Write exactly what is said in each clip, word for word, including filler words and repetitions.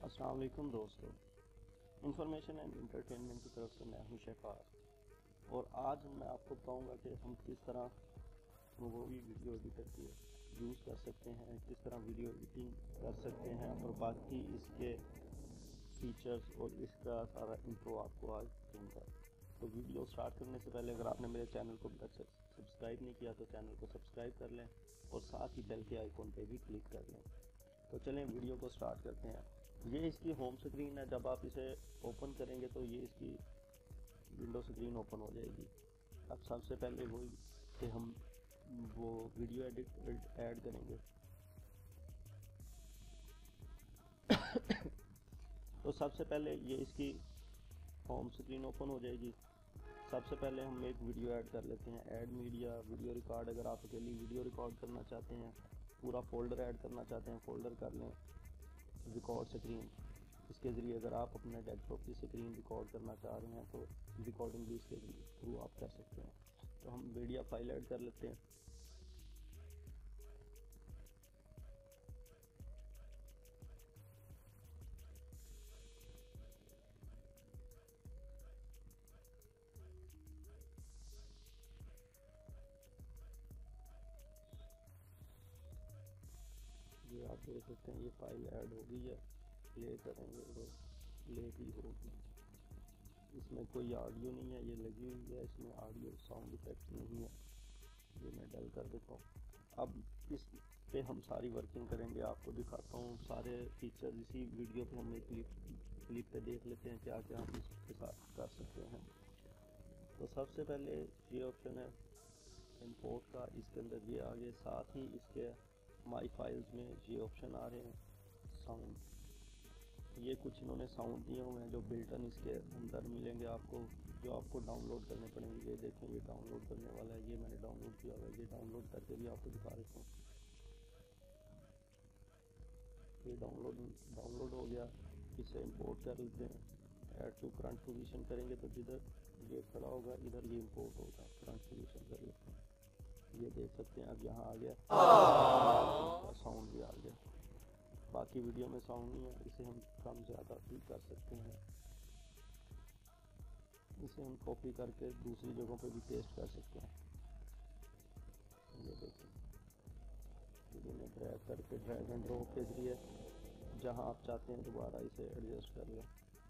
अस्सलाम वालेकुम दोस्तों, इंफॉर्मेशन एंड इंटरटेनमेंट की तरफ से मैं हूं शेफार। और आज मैं आपको बताऊंगा कि हम किस तरह वो भी वीडियो एडिटर की यूज़ कर सकते हैं, किस तरह वीडियो एडिटिंग कर सकते हैं और बाकी इसके फीचर्स और इसका सारा इंट्रो आपको आज दूंगा। तो वीडियो स्टार्ट करने से पहले अगर आपने मेरे चैनल को अभी तक सब्सक्राइब नहीं किया तो चैनल को सब्सक्राइब कर लें और साथ ही बेल के आइकॉन पे भी क्लिक कर लें। तो चलें वीडियो को स्टार्ट करते हैं। ये इसकी होम स्क्रीन है। जब आप इसे ओपन करेंगे तो ये इसकी विंडो स्क्रीन ओपन हो जाएगी। अब सबसे पहले वो कि हम वो वीडियो एडिट ऐड करेंगे तो सबसे पहले ये इसकी होम स्क्रीन ओपन हो जाएगी। सबसे पहले हम एक वीडियो ऐड कर लेते हैं। Add media video record. अगर आप अकेली वीडियो रिकॉर्ड करना चाहते हैं, पूरा फोल्डर ऐड करना चाहते हैं, फोल्डर कर लें। रिकॉर्ड स्क्रीन, इसके ज़रिए अगर आप अपने डेस्कटॉप की स्क्रीन रिकॉर्ड करना चाह रहे हैं तो रिकॉर्डिंग भी इसके थ्रू आप कर सकते हैं। तो हम मीडिया फाइल ऐड कर लेते हैं। ये आप देख सकते हैं, ये फाइल ऐड हो गई है। प्ले करेंगे तो प्ले भी होगी। इसमें कोई ऑडियो नहीं है, ये लगी हुई है। इसमें ऑडियो साउंड इफेक्ट नहीं है। ये मैं डल कर देता हूँ। अब इस पे हम सारी वर्किंग करेंगे। आपको दिखाता हूँ सारे फीचर इसी वीडियो पे। हम एक क्लिप क्लिप पे देख लेते हैं क्या क्या हम इसके साथ कर सकते हैं। तो सबसे पहले ये ऑप्शन है इंपोर्ट का। इसके अंदर ये आगे, साथ ही इसके माई फाइल्स में ये ऑप्शन आ रहे हैं साउंड। ये कुछ इन्होंने साउंड दिए हुए हैं जो बिल्टन इसके अंदर मिलेंगे आपको, जो आपको डाउनलोड करने पड़ेंगे। ये देखें, ये डाउनलोड करने वाला है। ये मैंने डाउनलोड किया हुआ है। ये डाउनलोड करके भी आपको दिखा देता हूँ। ये डाउनलोड डाउनलोड हो गया। इसे इंपोर्ट कर लेते हैं। ऐड टू करंट पोजीशन करेंगे तो जिधर ये खड़ा होगा इधर ये इंपोर्ट होगा। करंट पोजीशन कर लेते हैं। ये देख सकते हैं अब यहाँ आ गया, साउंड भी आ गया। बाकी वीडियो में साउंड नहीं है। इसे हम कम ज़्यादा भी कर सकते हैं। इसे हम कॉपी करके दूसरी जगहों पे भी पेस्ट कर सकते हैं। ये देखिए, वीडियो में ड्रैग करके ड्रैग एंड ड्रॉप के जरिए जहां आप चाहते हैं दोबारा इसे एडजस्ट कर लें।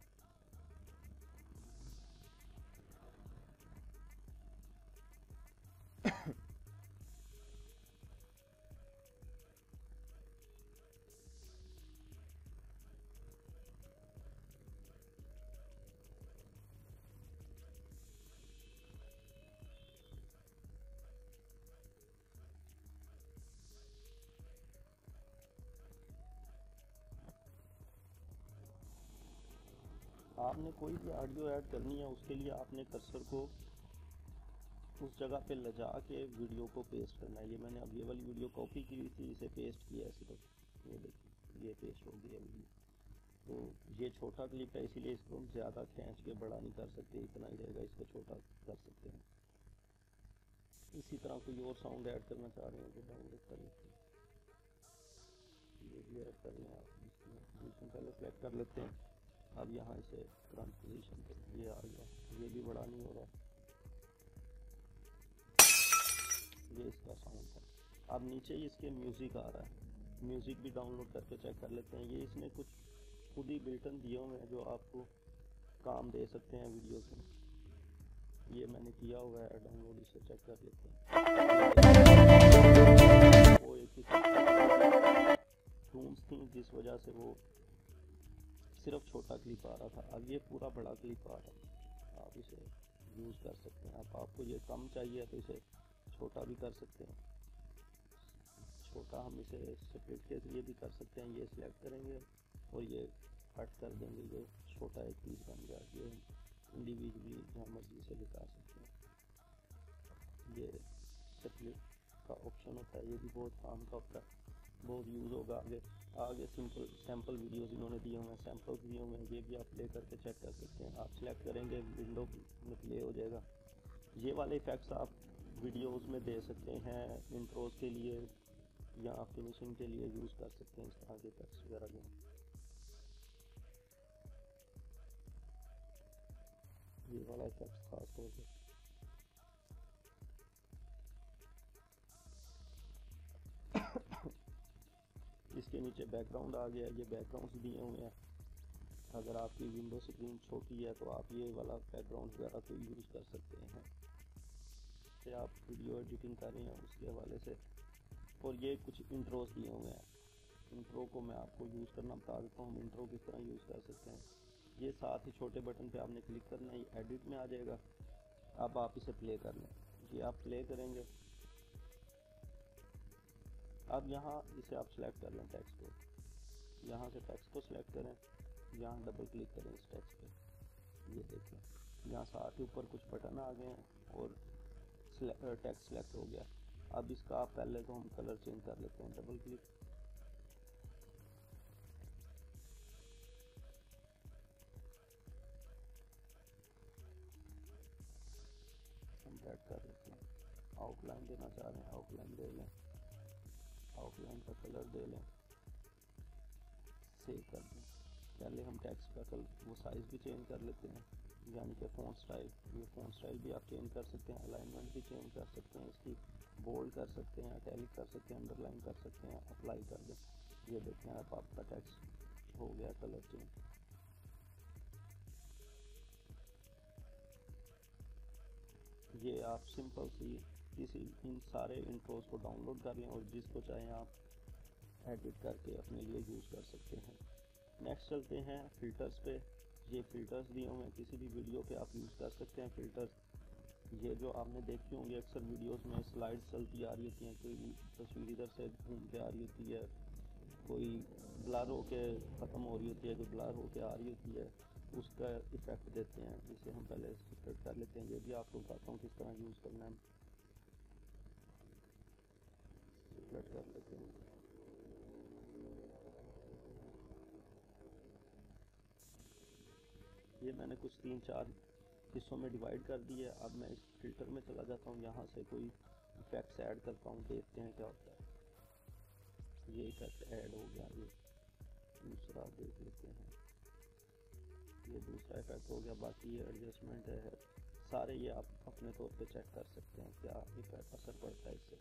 आपने कोई भी ऑडियो ऐड करनी है, उसके लिए आपने कर्सर को उस जगह पे ले जा के वीडियो को पेस्ट करना है। ये मैंने अब ये वाली वीडियो कॉपी की हुई थी, इसे पेस्ट किया ऐसे। तो ये देखिए, ये पेस्ट हो गया वीडियो। तो ये छोटा क्लिप है, इसीलिए इसको हम ज़्यादा खींच के बड़ा नहीं कर सकते। इतना ही रहेगा, इसको छोटा कर सकते हैं। इसी तरह कोई और साउंड ऐड करना चाह रहे हैं तो डाउनलोड कर लेते हैं। ये भी ऐड कर लें आप। इसमें पोजीशन पहले सेलेक्ट कर लेते हैं। अब यहाँ इसे करंट पोजीशन पे ये आ गया। ये भी बड़ा नहीं हो रहा। ये इसका साउंड है। अब नीचे इसके म्यूज़िक आ रहा है। म्यूज़िक भी डाउनलोड करके चेक कर लेते हैं। ये इसने कुछ खुद ही बिल्टन दिए हुए हैं जो आपको काम दे सकते हैं वीडियो से। ये मैंने किया हुआ है डाउनलोड। इसे चेक कर लेते हैं। वो एक ही टून्स थी जिस वजह से वो सिर्फ छोटा क्लिप आ रहा था। अब ये पूरा बड़ा क्लिप आ रहा है। आप इसे यूज़ कर सकते हैं। अब आपको ये कम चाहिए तो इसे छोटा भी कर सकते हैं। छोटा हम इसे स्प्लिट के जरिए भी कर सकते हैं। ये सिलेक्ट करेंगे और ये कट कर देंगे। ये छोटा एक पीस बन गया। ये इंडिविजुअली जहाँ मर्जी से दिखा सकते हैं। ये स्प्लिट का ऑप्शन होता है। ये भी बहुत काम का होता है, बहुत यूज़ होगा आगे। आगे सिंपल सैम्पल वीडियोस इन्होंने दिए हुए हैं, सैम्पल दिए हुए हैं। ये भी आप प्ले करके चेक कर सकते हैं। आप सिलेक्ट करेंगे, विंडो में प्ले हो जाएगा। ये वाले इफ़ेक्ट्स आप वीडियोस में दे सकते हैं, इंट्रोज के लिए या फिनिशिंग के लिए यूज़ कर सकते हैं। इस तरह के इफेक्ट्स वगैरह भी। इफेक्ट्स खास तौर पे। इसके नीचे बैकग्राउंड आ गया, ये बैकग्राउंड्स दिए हुए हैं। अगर आपकी विंडो स्क्रीन छोटी है तो आप ये वाला बैकग्राउंड वगैरह तो यूज़ कर सकते हैं, से आप वीडियो एडिटिंग कर रहे हैं उसके हवाले से। और ये कुछ इंट्रोस दिए हुए हैं, इंट्रो को मैं आपको यूज़ करना बता देता हूँ, इंट्रो किस तरह यूज़ कर सकते हैं। ये साथ ही छोटे बटन पे आपने क्लिक करना है, एडिट में आ जाएगा। अब आप इसे प्ले कर लें, ये आप प्ले करेंगे। अब यहाँ इसे आप सेलेक्ट कर लें टेक्स्ट को, यहाँ से टेक्स्ट को सिलेक्ट करें, यहाँ डबल क्लिक करें इस टेक्स्ट पे, ये देखें यहाँ साथ ही ऊपर कुछ बटन आ गए हैं और टेक्स्ट सेलेक्ट हो गया। अब इसका आप पहले तो हम कलर चेंज कर लेते हैं, डबल क्लिक, हम रेड कर लेते हैं। आउटलाइन देना चाह रहे हैं, आउटलाइन दे लें, आउटलाइन का कलर दे लें, सेव कर दें। पहले हम टेक्स्ट का कलर वो साइज़ भी चेंज कर लेते हैं, यानी कि फ़ॉन्ट स्टाइल, ये फ़ॉन्ट स्टाइल भी आप चेंज कर सकते हैं, अलाइनमेंट भी चेंज कर सकते हैं, इसकी बोल्ड कर सकते हैं, इटैलिक कर सकते हैं, अंडरलाइन कर सकते हैं, अप्लाई कर दें। ये देखें अब आपका टेक्स्ट हो गया कलर चेंज। ये आप सिंपल सी किसी इन सारे इंट्रोज को डाउनलोड कर लें और जिसको चाहें आप एडिट करके अपने लिए यूज़ कर सकते हैं। नेक्स्ट चलते हैं फ़िल्टर्स पे। ये फ़िल्टर्स दिए हुए हैं, किसी भी वीडियो पे आप यूज़ कर सकते हैं फ़िल्टर्स। ये जो आपने देखी होंगी अक्सर वीडियोस में स्लाइड्स चलती आ रही होती हैं, कोई तस्वीर इधर से घूम के आ रही होती है, कोई ब्लर होके ख़त्म हो रही होती है, कोई ब्लर होके आ रही होती है, उसका इफ़ेक्ट देते हैं, जिसे हम पहले सेट कर लेते हैं। ये भी आपको बताता हूँ किस तरह यूज़ करना है, सेट कर लेते हैं। ये मैंने कुछ तीन चार हिस्सों में डिवाइड कर दिया। अब मैं इस फिल्टर में चला जाता हूँ, यहाँ से कोई इफेक्ट्स ऐड करता हूँ, देखते हैं क्या होता है। ये इफेक्ट ऐड हो गया, ये दूसरा देख लेते हैं, ये दूसरा इफेक्ट हो गया। बाकी ये एडजस्टमेंट है, सारे ये आप अपने तौर पे चेक कर सकते हैं क्या इफेक्ट असर पड़ता है इससे।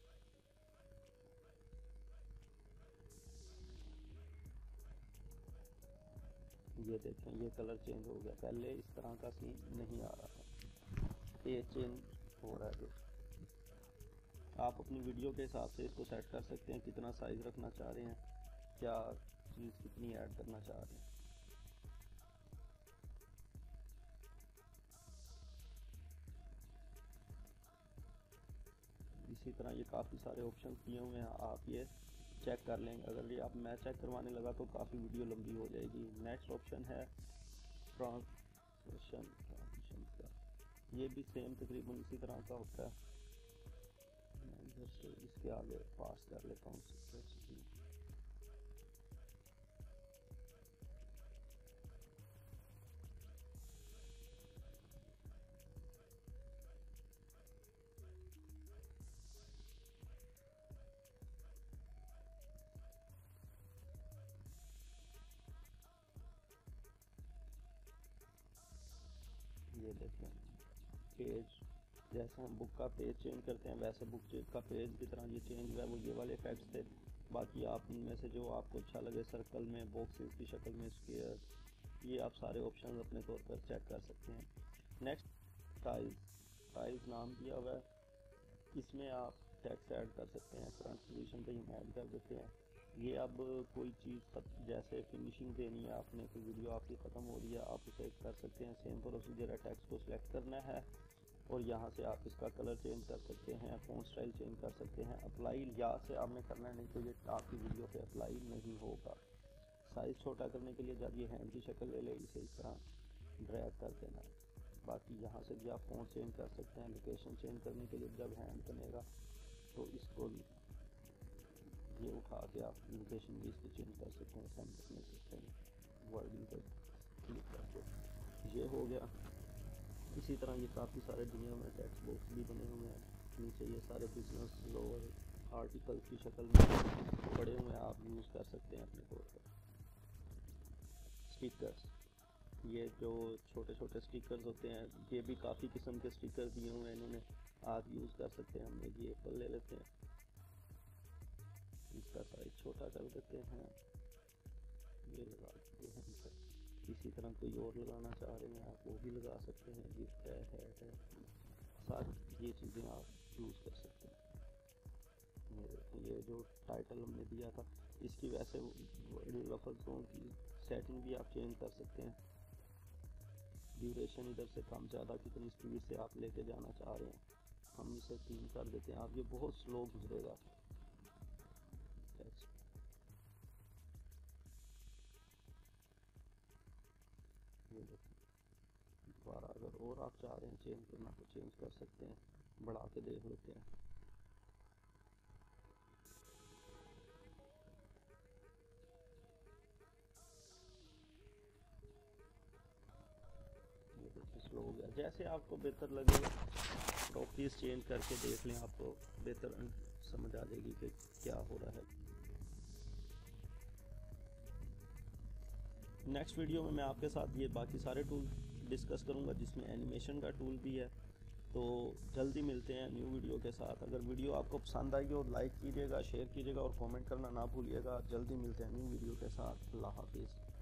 ये देखें ये कलर चेंज हो गया, पहले इस तरह का सीन नहीं आ रहा था, पेज चेंज हो रहा है। आप अपनी वीडियो के हिसाब से इसको सेट कर सकते हैं, कितना साइज रखना चाह रहे हैं, क्या चीज़ कितनी ऐड करना चाह रहे हैं। इसी तरह ये काफ़ी सारे ऑप्शन दिए हुए हैं, आप ये चेक कर लेंगे। अगर ये आप मैं चेक करवाने लगा तो काफ़ी वीडियो लंबी हो जाएगी। नेक्स्ट ऑप्शन है ट्रांसलेशन, ट्रांसलेशन का ये भी सेम तकरीबन इसी तरह का होता है। मैं इधर से इसके आगे पास कर लेता हूँ। ये देखें पेज, जैसे हम बुक का पेज चेंज करते हैं वैसे बुक का पेज की तरह ये चेंज हुआ है, वो ये वाले इफेक्ट्स थे। बाकी आप इनमें से जो आपको अच्छा लगे, सर्कल में, बॉक्सेस की शक्ल में, स्क्वायर, ये आप सारे ऑप्शन अपने तौर पर चेक कर सकते हैं। नेक्स्ट टाइल्स, टाइल्स नाम दिया हुआ है, इसमें आप टेक्स्ट ऐड कर सकते हैं। करंट पोजीशन पे हम ऐड कर देते हैं। ये अब कोई चीज़ जैसे फिनिशिंग देनी है आपने, कोई वीडियो आपकी ख़त्म हो रही है, आप उसे कर सकते हैं। सेम प्रोसीजर है, टेक्स्ट को सिलेक्ट करना है और यहाँ से आप इसका कलर चेंज कर सकते हैं, फ़ॉन्ट स्टाइल चेंज कर सकते हैं। अप्लाई यहाँ से आपने करना है, नहीं तो ये आपकी वीडियो पे अप्लाई नहीं होगा। साइज़ छोटा करने के लिए जब ये हैंड की शक्ल ले ले, इसे इस तरह ड्रैग कर देना है। बाकी यहाँ से भी आप फ़ॉन्ट चेंज कर सकते हैं। लोकेशन चेंज करने के लिए जब हैंड बनेगा तो इसको ये उठा के आप लोकेशन भी इसकी चेंज कर सकते हैं, सेंटर में सकते हैं, वर्डिंग पर क्लिक करके। ये हो गया। इसी तरह ये काफ़ी सारे दुनिया में टेक्स्ट बॉक्स भी बने हुए हैं। नीचे ये सारे बिजनेस लोअर आर्टिकल की शक्ल में पड़े हुए हैं, आप यूज़ कर सकते हैं अपने तौर पर। स्टिकर्स, ये जो छोटे छोटे स्टिकर्स होते हैं, ये भी काफ़ी किस्म के स्टिकर दिए हुए हैं इन्होंने, आप यूज़ कर सकते हैं। हम ये एप्पल ले लेते हैं, इसका साइज छोटा कर देते हैं, ये लगा देते हैं इस पर। इसी तरह कोई और लगाना चाह रहे हैं आप वो भी लगा सकते हैं, गिफ्ट है, हैट है, सारी ये चीज़ें आप यूज़ कर सकते हैं। ये जो टाइटल हमने दिया था इसकी वैसे लफ्ज़ों की सेटिंग भी आप चेंज कर सकते हैं, ड्यूरेशन इधर से कम ज़्यादा कितनी स्पीड से आप लेके जाना चाह रहे हैं, हम इसे तीन कर देते हैं। आप ये बहुत स्लो गुजरेगा। ये दोबारा अगर और आप चाह रहे हैं चेंज करना तो चेंज कर सकते हैं, बढ़ा के देख लेते हैं। ये देखिए स्लो हो गया। जैसे आपको बेहतर लगे प्रॉपर्टीज चेंज करके देख लें, आपको बेहतर समझ आ जाएगी कि क्या हो रहा है। नेक्स्ट वीडियो में मैं आपके साथ ये बाकी सारे टूल डिस्कस करूंगा जिसमें एनिमेशन का टूल भी है। तो जल्दी मिलते हैं न्यू वीडियो के साथ। अगर वीडियो आपको पसंद आई हो लाइक कीजिएगा, शेयर कीजिएगा और कमेंट करना ना भूलिएगा। जल्दी मिलते हैं न्यू वीडियो के साथ। अल्लाह हाफिज़।